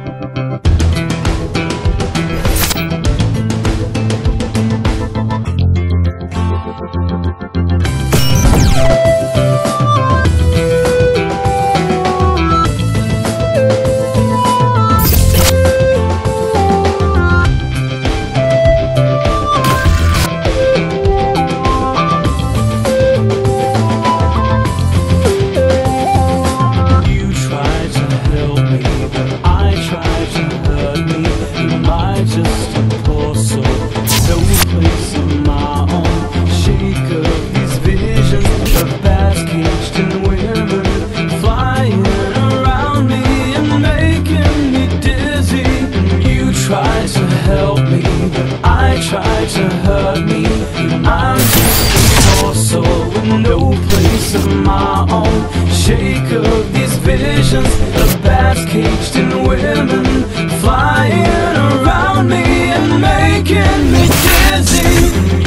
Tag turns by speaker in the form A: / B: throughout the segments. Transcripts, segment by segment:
A: Try to hurt me. I'm just a poor soul with no place of my own. Shake of these visions of bats caged in women, flying around me and making me dizzy.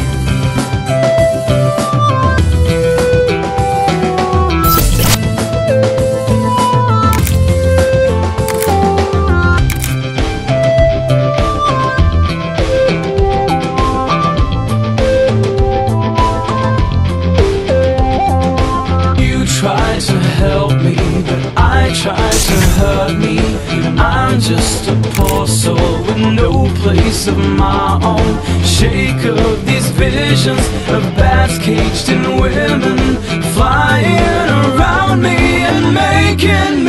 A: Try to help me, but I try to hurt me. I'm just a poor soul with no place of my own. Shake of these visions of bats caged in women, flying around me and making me